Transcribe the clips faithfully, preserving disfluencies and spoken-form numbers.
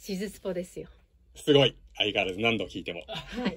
シズスポですよ。 すごい。相変わらず何度聞いても。 はい。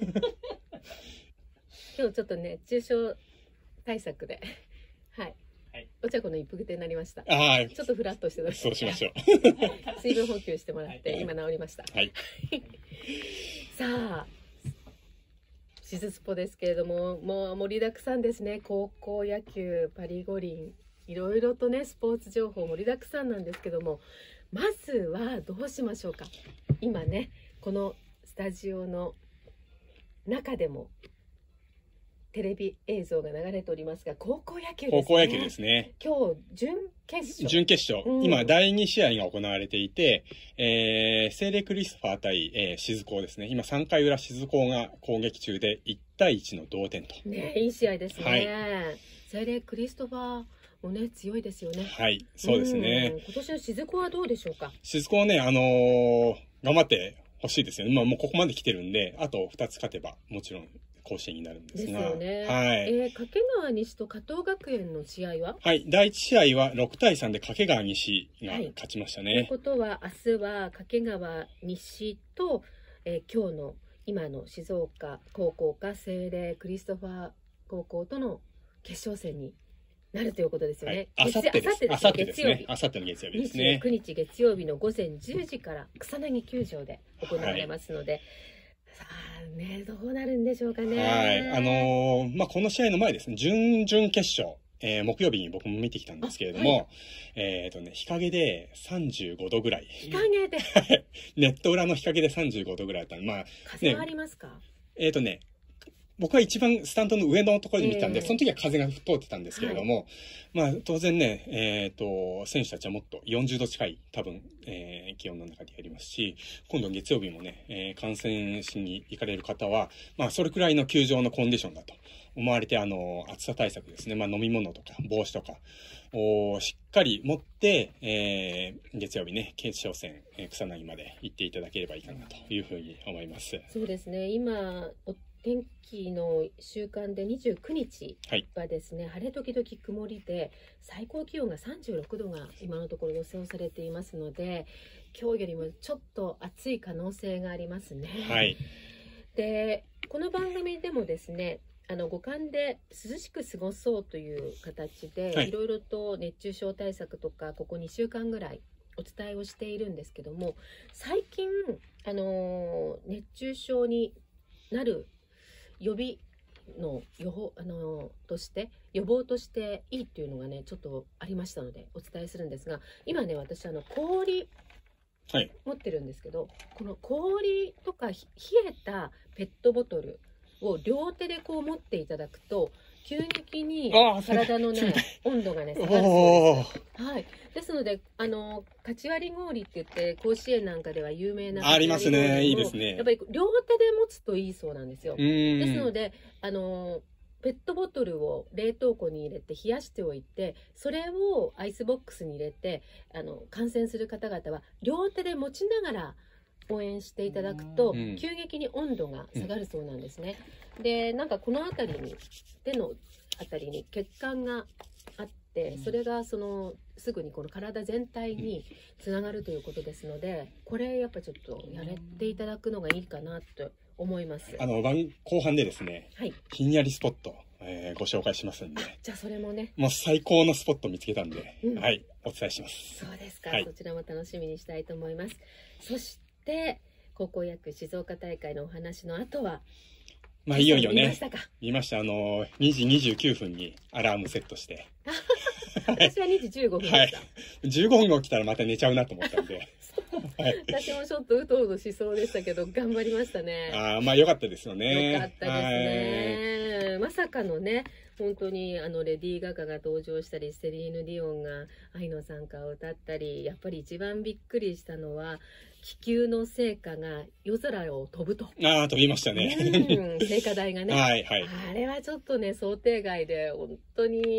今日ちょっと熱中症対策で、はい。はい、お茶子の一服手になりました。 はい。 ちょっとフラッとしてそうしましょう。 水分補給してもらって、はい、今治りました。 はい。 さあ、シズスポですけれども、もう盛りだくさんですね。高校野球、パリ五輪、いろいろとね、スポーツ情報盛りだくさんなんですけども、まずはどうしましょうか。今ね、このスタジオの中でもテレビ映像が流れておりますが、高校野球ですね。 高校野球ですね。 今日準決勝。 準決勝。うん、今だいに試合が行われていて、えー、聖隷クリストファー対、えー、静高ですね。今さんかい裏静高が攻撃中でいちたいいちの同点と。 ね、いい試合ですね。はい、聖隷クリストファーもね、強いですよね。 はい、そうですね。 今年の静高はどうでしょうか。 静高はね、あのー、頑張ってほしいですよね。まあもうここまで来てるんで、あとふたつ勝てばもちろん甲子園になるんですが。 ですよね。 はい。 えー、掛川西と加藤学園の試合は？ はい、だいいち試合はろくたいさんで掛川西が勝ちましたね。はい、 ということは明日は掛川西と、えー、今日の今の静岡高校か聖隷クリストファー高校との決勝戦になるということですよね。 あさってです。あさってですね。あさっての月曜日ですね。 にじゅうくにち月曜日のごぜんじゅうじから草薙球場で行われますので、はい、さあね、どうなるんでしょうかね。 はい。あのー、まあ、この試合の前ですね、準々決勝、えー、木曜日に僕も見てきたんですけれども、はい、えっとね、日陰でさんじゅうごどぐらい。 日陰でネット裏の日陰でさんじゅうごどぐらいだった。まあ、 風はありますか？ えっとね、僕は一番スタンドの上のところに見てたんで、えー、その時は風が通ってたんですけれども、はい、まあ当然ね、えっと、選手たちはもっとよんじゅうど近い多分、えー、気温の中でやりますし、今度月曜日もね、えー、観戦しに行かれる方は、まあそれくらいの球場のコンディションだと思われて、あの、暑さ対策ですね、まあ飲み物とか帽子とかをしっかり持って、えー、月曜日ね、決勝戦、えー、草薙まで行っていただければいいかなというふうに思います。 そうですね、今、天気の週間でにじゅうくにちはですね、はい、晴れ時々曇りで最高気温がさんじゅうろくどが今のところ予想されていますので、今日よりもちょっと暑い可能性がありますね。 はい、 でこの番組でもですね、あの五感で涼しく過ごそうという形で、はい、いろいろと熱中症対策とかここにしゅうかんぐらいお伝えをしているんですけども、最近あの熱中症になる予備の予報あのとして予防としていいっていうのがねちょっとありましたのでお伝えするんですが、今ね私あの氷持ってるんですけど、はい、この氷とか冷えたペットボトルを両手でこう持っていただくと急激に体のね温度がね下がるそうです。はい。ですのであのかち割り氷って言って甲子園なんかでは有名なありますね。いいですね。 やっぱり両手で持つといいそうなんですよ。ですのであのペットボトルを冷凍庫に入れて冷やしておいて、それをアイスボックスに入れてあの観戦する方々は両手で持ちながら応援していただくと急激に温度が下がるそうなんですね。でなんかこの辺りに手の辺りに血管があって、それがそのすぐにこの体全体につながるということですので、これやっぱちょっとやれていただくのがいいかなと思います。 あの番後半でですね、はい、ひんやりスポット、えー、ご紹介しますんで、 じゃあそれもね、 もう最高のスポット見つけたんで、うん、はいお伝えします。 そうですか、 はい、 そちらも楽しみにしたいと思います。そして高校野球静岡大会のお話の後は、 まあいよいよね、 見ましたか？ 見ました。あのにじにじゅうきゅうふんにアラームセットして私はにじじゅうごふんでした。はい、 じゅうごふんが起きたらまた寝ちゃうなと思ったんではい、私もちょっとうとうとしそうでしたけど頑張りましたね。 ああ、まあ良かったですよね。 良かったですね。まさかのね、本当にあのレディー・ガガが登場したり、セリーヌ・ディオンが愛の賛歌を歌ったり、やっぱり一番びっくりしたのは気球の聖火が夜空を飛ぶと。 ああ、飛びましたね。 うん、聖火台がね。 はいはい。 あれはちょっとね想定外で本当に。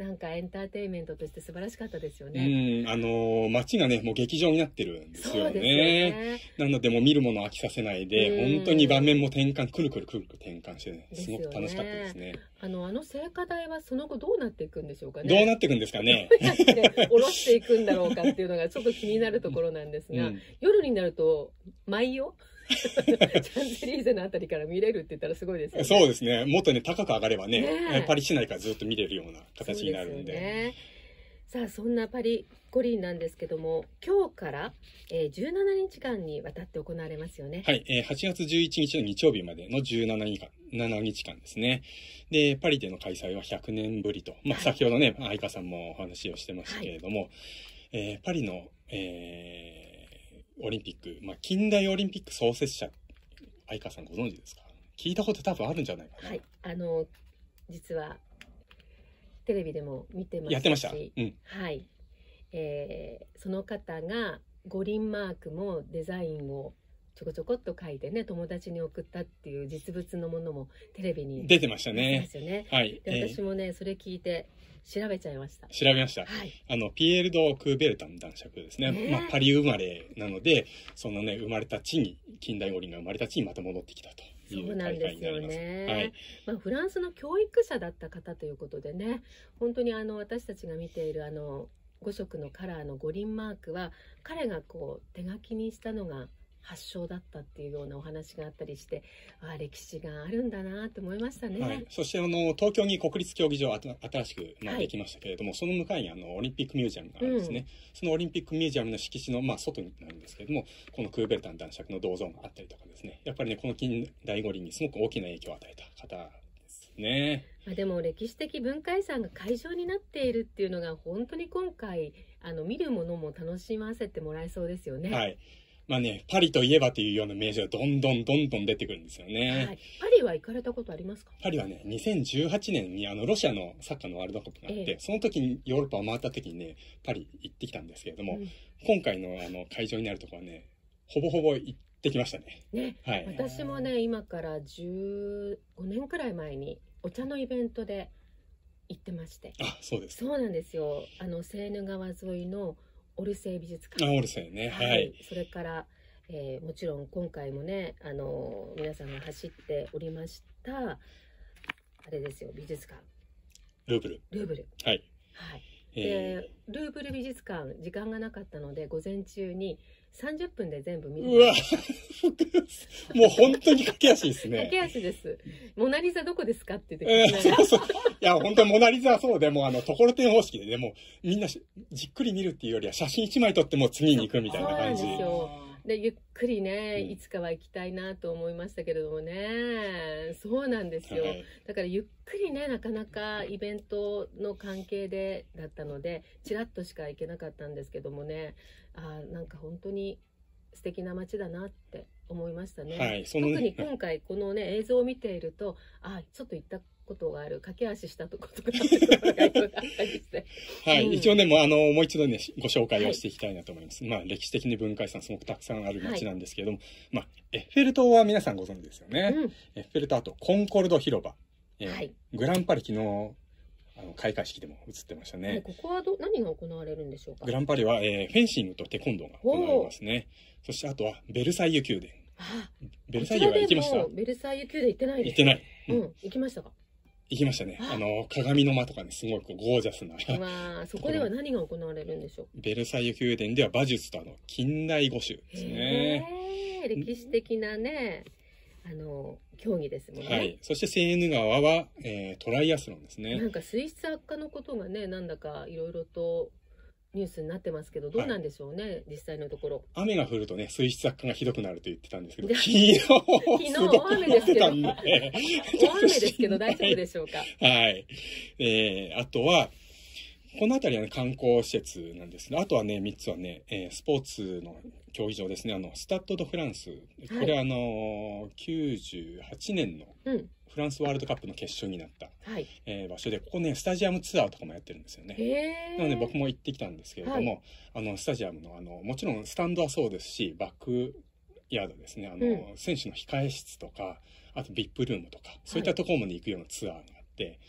なんかエンターテインメントとして素晴らしかったですようね。 ん、あの街がねもう劇場になってるんですよそうですよね。 ね。 なのでもう見るものを飽きさせないで、 うん本当に場面も転換くるくるくるくる転換してね、 ですよねすごく楽しかったですね。 あのあの聖火台はその後どうなっていくんでしょうかね。 どうなっていくんですかね。 どうやって下ろしていくんだろうかっていうのがちょっと気になるところなんですが、 うん、 夜になると舞をシャンゼリーゼのあたりから見れるって言ったらすごいですよね。 そうですね。もっとね高く上がればね、 ねパリ市内からずっと見れるような形になるんで。 そうですよね。さあそんなパリ五輪なんですけども、今日から、えー、じゅうしちにちかんにわたって行われますよね。 はい、えー、はちがつじゅういちにちの日曜日までのじゅうしちにちかんにちかんですね。で、パリでの開催はひゃくねんぶりと、まあ、 はい先ほどね、愛花さんもお話をしてましたけれども、はい、えー、パリの、えー、オリンピック、まあ、近代オリンピック創設者、愛花さんご存知ですか？聞いたこと多分あるんじゃないかな。 はい、あの実はテレビでも見てましたし、 やってました。うん、 はい、えー、その方が五輪マークもデザインをちょこちょこっと書いてね、友達に送ったっていう実物のものもテレビに出てましたね。 出てますよね。 はい。 で、私もね、えー、それ聞いて調べちゃいました。 調べました。 はい、 あのピエール・ド・クーベルタン男爵ですね。ね、まあ、パリ生まれなので、そのね生まれた地に、近代五輪が生まれた地にまた戻ってきたと。 そうなんですよね。 はい、 まあ、フランスの教育者だった方ということでね、本当にあの私たちが見ているあのご色のカラーの五輪マークは彼がこう手書きにしたのが発祥だったっていうようなお話があったりして、ああ歴史があるんだなと思いましたね。 はい、そしてあの東京に国立競技場新しく、まあ、できましたけれども、はい、その向かいにあのオリンピックミュージアムがあるんですね。うん、そのオリンピックミュージアムの敷地の、まあ、外になるんですけれども、このクーベルタン男爵の銅像があったりとかですね、やっぱりねこの近代五輪にすごく大きな影響を与えた方ですね。 まあでも歴史的文化遺産が会場になっているっていうのが本当に今回あの見るものも楽しませてもらえそうですよね。 はい、まあね、パリといえばというような名所がどんどんどんどん出てくるんですよね。 はい、パリは行かれたことありますか？ パリはね、にせんじゅうはちねんにあのロシアのサッカーのワールドカップがあって、ええ、その時にヨーロッパを回った時にね、パリ行ってきたんですけれども、うん、今回のあの会場になるところはね、ほぼほぼ行ってきましたね。 ね、 はい、 私もね、今からじゅうごねんくらい前にお茶のイベントで行ってまして。 あ、そうです。 そうなんですよ。あのセーヌ川沿いのオルセイ美術館。 あ、オルセイね。はい。はい、 それから、えー、もちろん今回もね、あの皆さんが走っておりましたあれですよ、美術館。 ルーブル。 ルーブル。 はい。 はい。で、ルーブル美術館時間がなかったので午前中にさんじゅっぷんで全部見る。 うわもう本当に駆け足ですね。 駆け足です。モナリザどこですかって言って聞きながら、 えー、そうそう。いや本当にモナリザはそうでもあのところてん方式でね、もうみんなじっくり見るっていうよりは写真いちまい撮っても次に行くみたいな感じ。 そうなんですよ。でゆっくりね、いつかは行きたいなと思いましたけれどもね、そうなんですよ、はい、だからゆっくりね、なかなかイベントの関係でだったのでちらっとしか行けなかったんですけどもね、あなんか本当に素敵な街だなって思いましたね、はい、そのね特に今回このね映像を見ていると、あちょっと行ったことがある、駆け足したとことかがあったりしてはい、うん、一応ねもうあのもう一度ねご紹介をしていきたいなと思います、はい、まあ歴史的に文化遺産すごくたくさんある街なんですけれども、はい、まあエッフェル塔は皆さんご存知ですよね、うん、エッフェル塔、あとコンコルド広場、えーはい、グランパリ昨日あの開会式でも映ってましたね。 ここはど何が行われるんでしょうか？ グランパリは、えー、フェンシングとテコンドーが行われますね。そしてあとはベルサイユ宮殿。ベルサイユは行きました？ ベルサイユ宮殿行ってないです。 行ってない。 うん、うん、行きましたか？ 行きましたね。あの鏡の間とかね、すごいこうゴージャスな。 まあそこでは何が行われるんでしょう？ ベルサイユ宮殿では馬術とあの近代五種ですね。 へー、歴史的なね。あの競技ですもんね。 はい。そしてセーヌ川は、えー、トライアスロンですね。 なんか水質悪化のことがね、なんだかいろいろとニュースになってますけど、どうなんでしょうね、はい、実際のところ。 雨が降るとね、水質悪化がひどくなると言ってたんですけど、昨日昨日大雨ですけど、大雨ですけど大丈夫でしょうか。 はい。えー、あとは。この辺りは、ね、観光施設なんですね。あとはね、みっつはね、えー、スポーツの競技場ですね。あの、スタッド・ド・フランス。これは、あのー、きゅうじゅうはちねんのフランスワールドカップの決勝になった、うん、えー、場所で、ここね、スタジアムツアーとかもやってるんですよね。なので、僕も行ってきたんですけれども、はい、あの、スタジアムの、あの、もちろんスタンドはそうですし、バックヤードですね。あの、うん、選手の控え室とか、あと ブイアイピー ルームとか、そういったところまで行くようなツアーがあって、はい、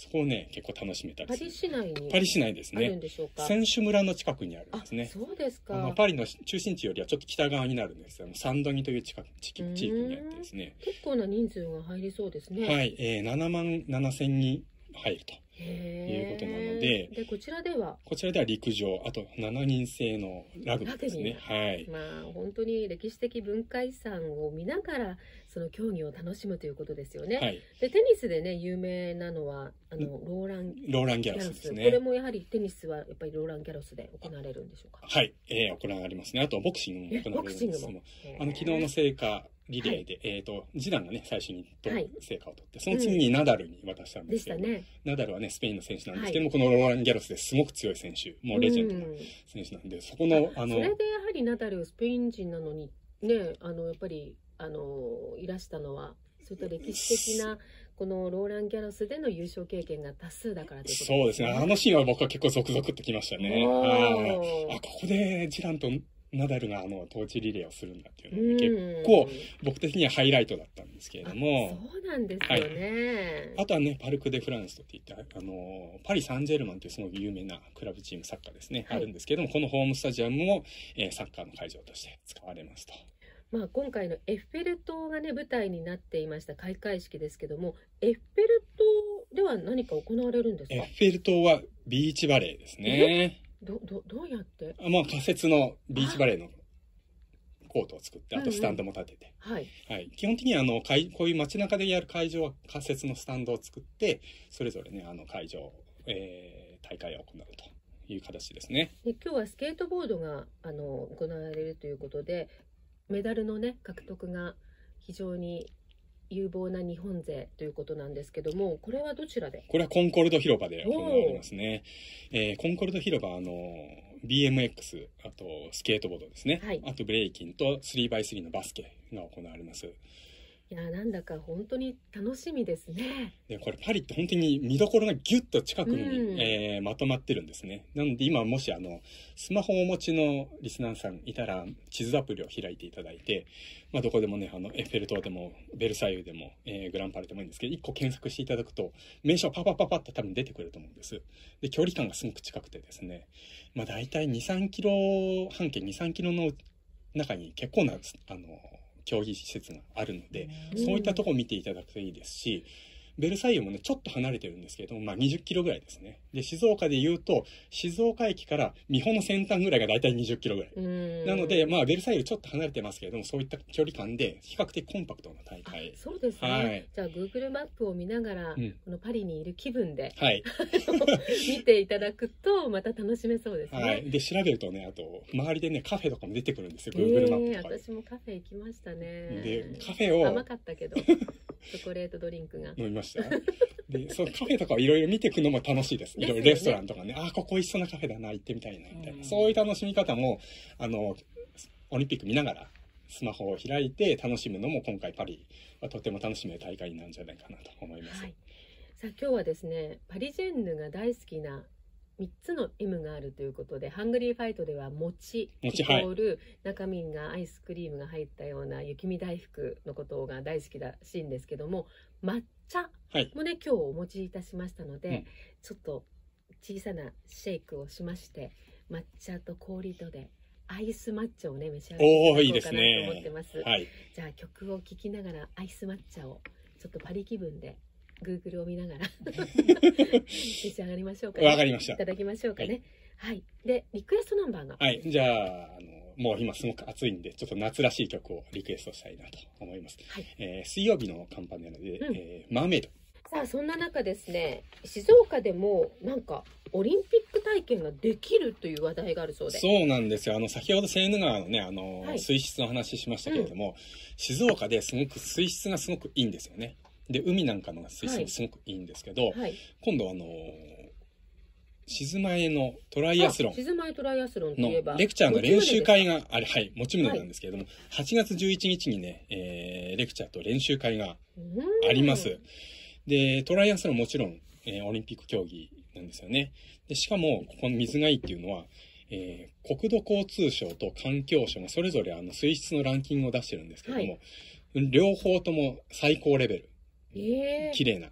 そこをね結構楽しめたりする。 パリ市内にパリ市内ですね。 あるんでしょうか。 選手村の近くにあるんですね。 あ、そうですか。 まあ、パリの中心地よりはちょっと北側になるんですけども、サンドニという近く地域地域にあってですね。 結構な人数が入りそうですね。 はい、えー、ななまんななせんにん入るということなので、 でこちらではこちらでは陸上、あとしちにん制のラグビーですね。はい。 まあ本当に歴史的文化遺産を見ながらその競技を楽しむということですよね。はい、でテニスでね有名なのはあのローランローランギャロスですね。 これもやはりテニスはやっぱりローランギャロスで行われるんでしょうか。 はい、えー、行われますね。あとボクシングも行われるんですけども、あの昨日の聖火リレーで、はい、えっ、ー、と次男がね最初に成果を取って、その次にナダルに渡したんですけど、うんね、ナダルはねスペインの選手なんですけども、はい、このローランギャロスですごく強い選手、もうレジェンドの選手なんで、うん、そこのあのそれでやはりナダルスペイン人なのにね、あのやっぱりあのいらしたのはそういった歴史的なこのローランギャロスでの優勝経験が多数だからということですね。 そうですね。あのシーンは僕は結構ゾクゾクってきましたね。ああ、ここでジランとナダルがあのトーチリレーをするんだっていうのは、ね、結構僕的にはハイライトだったんですけれども。 そうなんですよね、 はい、あとはねパルク・デ・フランスといったあのパリ・サンジェルマンというすごく有名なクラブチームサッカーですね、はい、あるんですけれども、このホームスタジアムも、えー、サッカーの会場として使われますと。 まあ、今回のエッフェル塔がね舞台になっていました開会式ですけども、エッフェル塔では何か行われるんですか？ エッフェル塔はビーチバレーですね。 どどどうやって？ あ、まあ、仮設のビーチバレーのコートを作って、あとスタンドも立てて、うんうん、はいはい、基本的にはあのこういう街中でやる会場は仮設のスタンドを作ってそれぞれねあの会場、えー、大会を行うという形ですね。 で今日はスケートボードがあの行われるということで、メダルのね獲得が非常に有望な日本勢ということなんですけども、これはどちらで？ これはコンコルド広場で行われますね。えー、コンコルド広場はあの ビーエムエックス、あとスケートボードですね、はい、あとブレイキンと スリーバイスリー のバスケが行われます。 いやなんだか本当に楽しみですね。 でこれパリって本当に見どころがギュッと近くに、うんえー、まとまってるんですね。なので今もしあのスマホをお持ちのリスナーさんいたら地図アプリを開いていただいて、まあ、どこでもねあのエッフェル塔でもベルサイユでも、えー、グランパレでもいいんですけどいっこ検索していただくと名所パパパパって多分出てくると思うんです。で距離感がすごく近くてですね、まあ、大体にさんキロ半径にさんキロの中に結構なあの競技施設があるので、うん、そういったところを見ていただくといいですし、ベルサイユもねちょっと離れてるんですけれども、まあ、にじゅっキロぐらいですね。で静岡でいうと静岡駅から三保の先端ぐらいがだいたいにじゅっキロぐらい、うん、なので、まあ、ベルサイユちょっと離れてますけれどもそういった距離感で比較的コンパクトな大会。 そうですね、はい、じゃあ Google マップを見ながら、うん、このパリにいる気分で、はい、見ていただくとまた楽しめそうですね。はい、 で調べるとねあと周りでねカフェとかも出てくるんですよ、 Google マップとかで。 私もカフェ行きましたね。 でカフェを甘かったけどチョコレートドリンクが飲みましたでそのカフェとかをいろいろ見ていくのも楽しいです。いろいろレストランとかね、ああここ美味しそうなカフェだな行ってみたいなみたいな、うん、そういう楽しみ方もあのオリンピック見ながらスマホを開いて楽しむのも今回パリはとても楽しめる大会なんじゃないかなと思います。はい、 さあ今日はですねパリジェンヌが大好きなみっつの エム があるということで、ハングリーファイトでは餅イコール中身がアイスクリームが入ったような雪見大福のことが大好きらしいんですけども、抹茶もね、はい、今日お持ちいたしましたので、うん、ちょっと小さなシェイクをしまして抹茶と氷とでアイス抹茶をね召し上がっていただこうかなと思ってます。はい、じゃあ曲を聴きながらアイス抹茶をちょっとパリ気分でGoogle を見ながら召し上がりましょうかね。 わかりました。 いただきましょうかね。はい。はい、でリクエストナンバーが。 はい。じゃあ、あのもう今すごく暑いんでちょっと夏らしい曲をリクエストしたいなと思います。はい。えー、水曜日のカンパネラで、うん、えー、マーメイド。 さあそんな中ですね、静岡でもなんかオリンピック体験ができるという話題があるそうで。 そうなんですよ。あの先ほどセーヌ川のねあの、はい、水質の話しましたけれども、うん、静岡ですごく水質がすごくいいんですよね。で海なんかの水質もすごくいいんですけど、はい、今度あの静前のトライアスロン静前トライアスロンといえばレクチャーの練習会があれ、はい、持ち胸なんですけれども、はい、はちがつじゅういちにちにね、えー、レクチャーと練習会があります。でトライアスロンもちろん、えー、オリンピック競技なんですよね。でしかもここの水がいいっていうのは、えー、国土交通省と環境省がそれぞれあの水質のランキングを出してるんですけれども、はい、両方とも最高レベル、えー、綺麗な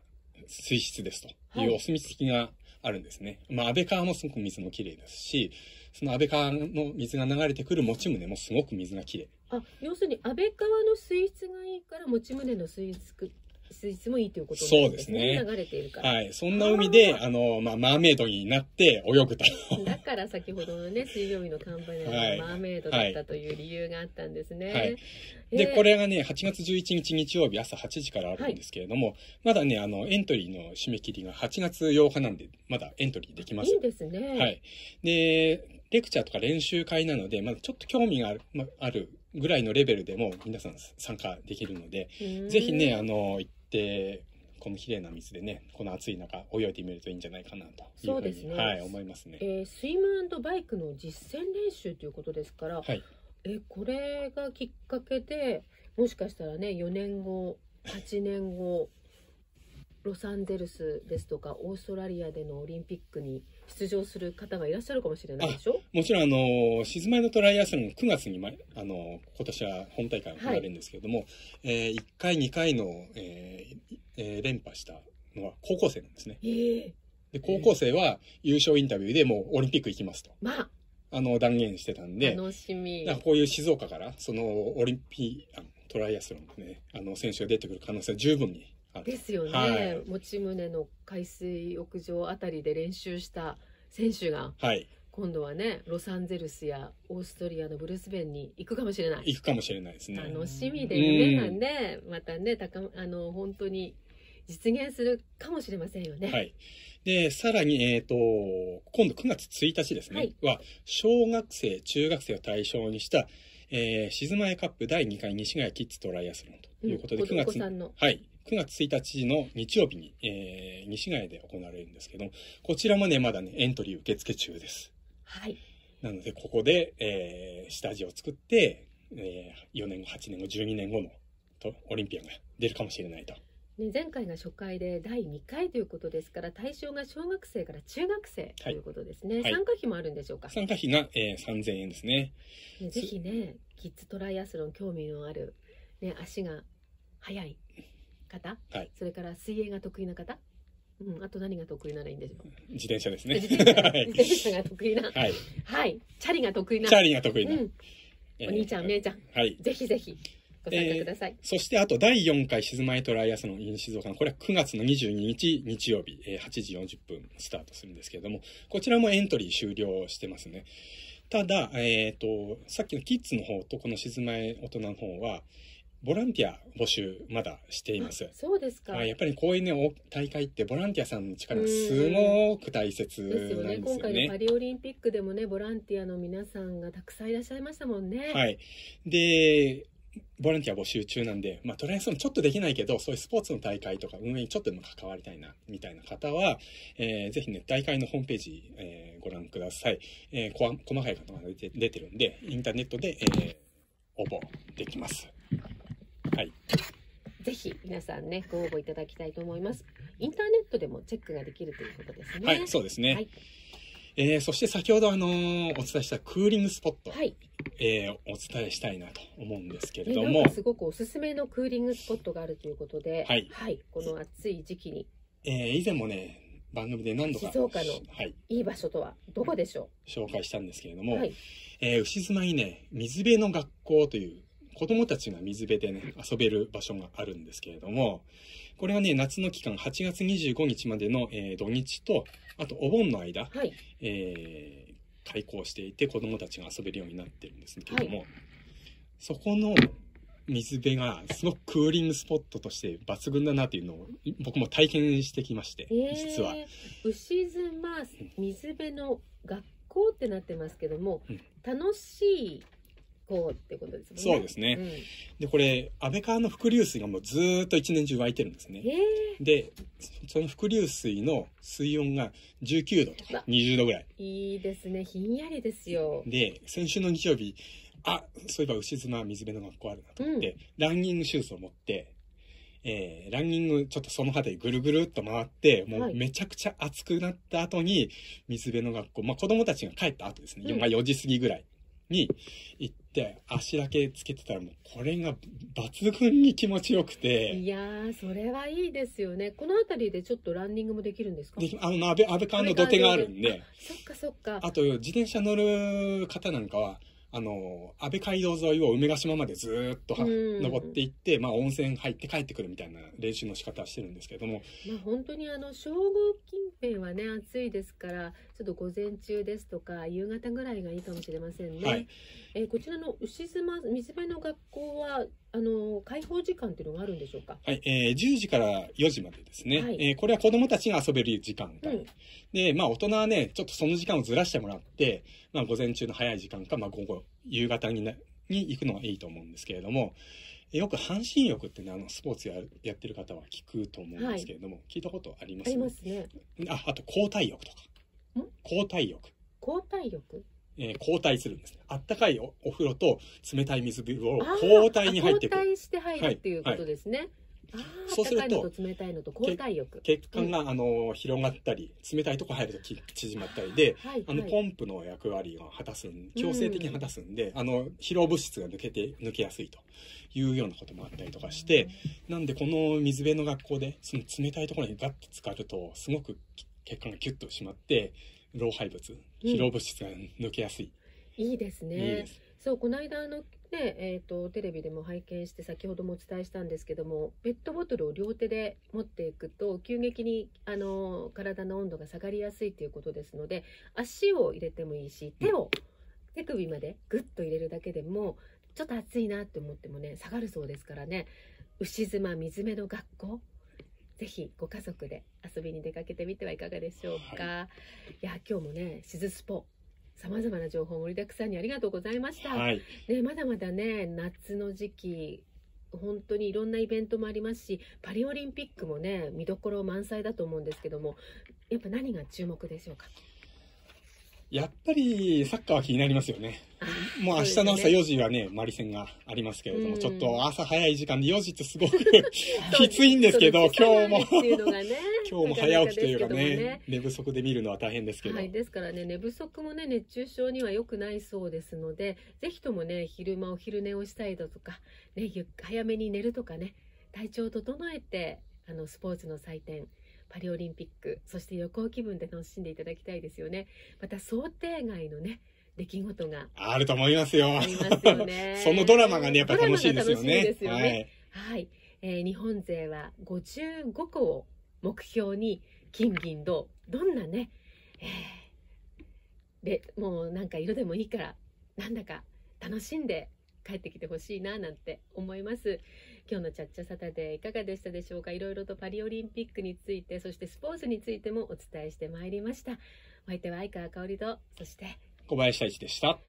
水質ですというお墨付きがあるんですね。はい、まあ、安倍川もすごく水もきれいですし、その安倍川の水が流れてくる用宗もすごく水がきれい。 あ、要するに安倍川の水質がいいから用宗の水質水質もいいということなんですね。そうですね。流れているから。 はい。そんな海で、あの、まあ、マーメイドになって泳ぐと。 だから先ほどのね、水曜日の看板にはマーメイドだったという理由があったんですね。はい。 で、これがね、はちがつじゅういちにち日曜日朝はちじからあるんですけれども、はい、まだね、あの、エントリーの締め切りがはちがつようかなんで、まだエントリーできます。 いいですね。 はい。で、レクチャーとか練習会なので、まだちょっと興味がある、まあるぐらいのレベルでも皆さん参加できるので、ぜひね、あの、行って、この綺麗な水でね、この暑い中泳いでみるといいんじゃないかなというふうに、そうですね、はい、思いますね。 えー、スイム&バイクの実践練習ということですから、はい、えこれがきっかけでもしかしたらね、よねんごはちねんごロサンゼルスですとかオーストラリアでのオリンピックに出場する方がいらっしゃるかもしれないでしょ。 もちろんあの静前のトライアスロンくがつに、ま、あの今年は本大会が行われるんですけれども、はい、えー、いっかいにかいの、えーえー、連覇したのは高校生なんですね。えー、で高校生は優勝インタビューでもうオリンピック行きますと、まあ、あの断言してたんで、 楽しみ。 だからこういう静岡からそのオリンピックトライアスロンの、ね、あの選手が出てくる可能性は十分にですよね。はい、用宗の海水浴場あたりで練習した選手が、はい、今度はねロサンゼルスやオーストリアのブルースベンに行くかもしれない。 行くかもしれないですね。 楽しみで夢がね、またね高あの本当に実現するかもしれませんよね。 はい。でさらに、えーと、今度くがつついたちですね、はい、は小学生中学生を対象にした、えー、静前カップだいにかい西ヶ谷キッズトライアスロンということで、うん、くがつのはいくがつついたちの日曜日に、えー、西ヶ谷で行われるんですけど、こちらもねまだねエントリー受付中です。はい。なのでここで、えー、下地を作って、えー、よねんごはちねんごじゅうにねんごのとオリンピアンが出るかもしれないと。 ね、前回が初回でだいにかいということですから、対象が小学生から中学生ということですね。はい、参加費もあるんでしょうか。 参加費が、えー、さんぜんえんですね。 ね、ぜひねキッズトライアスロン興味のある、ね、足が速い方、はい、それから水泳が得意な方、うん、あと何が得意ならいいんでしょう。 自転車ですね。 自転車、自転車が得意な、はい、はい、チャリが得意な、 チャリが得意な、うん、 えー、お兄ちゃん、姉ちゃん、はい、ぜひぜひご参加ください。 えー、そしてあとだいよんかい静前トライアスロン in 静岡のこれはくがつのにじゅうににち日曜日、えー、はちじよんじゅっぷんスタートするんですけれども、こちらもエントリー終了してますね。ただ、えーと、さっきのキッズの方とこの静前大人の方はボランティア募集まだしています。 そうですか。 やっぱりこういうね大会ってボランティアさんの力がすごく大切なんですよね。 今回のパリオリンピックでもねボランティアの皆さんがたくさんいらっしゃいましたもんね。 はい。でボランティア募集中なんで、まあ、トライアスロンちょっとできないけどそういうスポーツの大会とか運営にちょっとでも関わりたいなみたいな方は、えー、ぜひね大会のホームページ、えー、ご覧ください。えー、こ細かい方が出て、出てるんでインターネットで、えー、応募できます。はい、 ぜひ皆さんねご応募いただきたいと思います。インターネットでもチェックができるということですね。 はい、そうですね。はい、えー、そして先ほどあのー、お伝えしたクーリングスポット、はい、えー、お伝えしたいなと思うんですけれども、 ね、なんかすごくおすすめのクーリングスポットがあるということで、はい、はい、この暑い時期に、 えー、以前もね番組で何度か静岡のいい場所とはどこでしょう、はい、紹介したんですけれども、はい、えー、牛妻にね水辺の学校という子どもたちが水辺でね遊べる場所があるんですけれども、これはね夏の期間はちがつにじゅうごにちまでの、えー、土日とあとお盆の間、はい、えー、開校していて子どもたちが遊べるようになってるんですけれども、はい、そこの水辺がすごくクーリングスポットとして抜群だなというのを僕も体験してきまして、えー、実は牛妻水辺の学校ってなってますけども、うん、楽しいこうってことですね。 そうですね。うん、でこれ安倍川の伏流水がもうずーっと一年中湧いてるんですね。でその伏流水の水温がじゅうきゅうどとかにじゅうどぐらい。 いいですね。ひんやりですよ。 で先週の日曜日、あそういえば牛妻水辺の学校あるなと思って、うん、ランニングシューズを持って、えー、ランニングちょっとその辺りぐるぐるっと回ってもうめちゃくちゃ暑くなった後に水辺の学校、まあ子供たちが帰った後ですね、うん、まあよじ過ぎぐらいに行ってて足だけつけてたらもうこれが抜群に気持ちよくて。 いやーそれはいいですよね。この辺りでちょっとランニングもできるんですか？ であの安倍安倍川の土手があるんで。 そっかそっか。 あと自転車乗る方なんかはあの安倍街道沿いを梅ヶ島までずーっと登っていって、まあ、温泉入って帰ってくるみたいな練習の仕方をしてるんですけれども、 まあ、本当にあの正午近辺はね暑いですからちょっと午前中ですとか夕方ぐらいがいいかもしれませんね。はい、えー、こちらの牛妻水辺の学校はあの開放時間っていうのがあるんでしょうか？ はい、えー、じゅうじからよじまでですね。はい、えー、これは子どもたちが遊べる時間帯、うん、で、まあ、大人はねちょっとその時間をずらしてもらって、まあ、午前中の早い時間か、まあ、午後夕方になに行くのがいいと思うんですけれども、よく半身浴ってねあのスポーツややってる方は聞くと思うんですけれども、はい、聞いたことあります？ ありますね。 あ、あと交代浴とか。交代浴。 交代浴。 えー、交代するんですね。あったかい お, お風呂と冷たい水風呂を交代に入ってくる。 交代して入るっていうことですね。はいはい、あそうすると冷たいのと交代浴、 血管が、うん、あの広がったり冷たいとこ入ると縮まったりで、はいはい、あのポンプの役割が果たすん強制的に果たすんで、うん、あの疲労物質が抜けて抜けやすいというようなこともあったりとかして、うん、なんでこの水辺の学校でその冷たいところにガッと浸かるとすごく血管がキュッと締まって老廃物疲労物質が抜けやすい、 うん、いいですね。いいです。そうこの間のねえー、とテレビでも拝見して先ほどもお伝えしたんですけどもペットボトルを両手で持っていくと急激にあの体の温度が下がりやすいということですので足を入れてもいいし手を、うん、手首までグッと入れるだけでもちょっと暑いなって思ってもね下がるそうですからね。牛妻水辺の学校ぜひご家族で遊びに出かけてみてはいかがでしょうか。はい、いや今日もねしずスポさまざまな情報盛りだくさんにありがとうございました。はい、ね、まだまだね夏の時期本当にいろんなイベントもありますしパリオリンピックもね見どころ満載だと思うんですけどもやっぱ何が注目でしょうか？ やっぱりサッカーは気になりますよね。もう明日の朝よじはねマリ戦がありますけれども、うん、ちょっと朝早い時間でよじってすごくきついんですけど今日も今日も早起きというかね、ね、寝不足で見るのは大変ですけど、はい、 ですからね寝不足もね熱中症には良くないそうですのでぜひともね昼間お昼寝をしたいだとか、ね、早めに寝るとかね体調を整えてあのスポーツの祭典パリオリンピックそして旅行気分で楽しんでいただきたいですよね。また想定外のね出来事があると思いますよ。 ありますよね。 そのドラマがねやっぱり楽しいですよね。 はい、はい、えー、日本勢はごじゅうごこを目標に金銀銅どんなね、えー、でもうなんか色でもいいからなんだか楽しんで帰ってきてほしいななんて思います。今日のチャッチャサタデーいかがでしたでしょうか。いろいろとパリオリンピックについてそしてスポーツについてもお伝えしてまいりました。お相手は相川香織とそして小林太一でした。